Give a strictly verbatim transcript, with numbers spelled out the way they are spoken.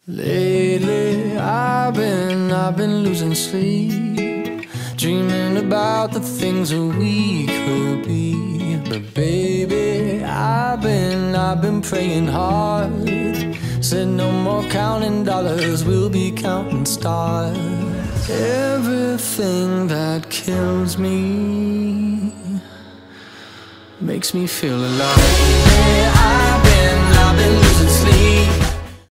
Lately, I've been, I've been losing sleep, dreaming about the things that we could be. But baby, I've been, I've been praying hard. Said no more counting dollars, we'll be counting stars. Everything that kills me makes me feel alive. Yeah, I